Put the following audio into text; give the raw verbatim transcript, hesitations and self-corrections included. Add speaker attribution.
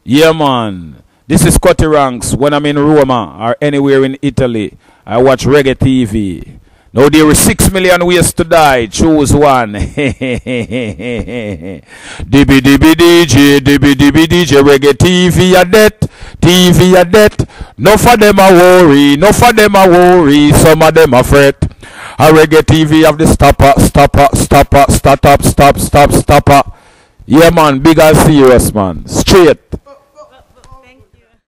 Speaker 1: Yeah, man. This is Cutty Runks. When I'm in Roma or anywhere in Italy, I watch Reggae-T V. Now there are six million ways to die. Choose one. Dibby dibby D J, dibby dibby D J, Reggae-T V a debt, T V a debt. No for them a worry, no for them a worry, some of them a fret. A Reggae-T V have the stopper, stopper, stopper, stop, stop, stop, stop, stopper. Yeah, man, big and serious, man. Straight.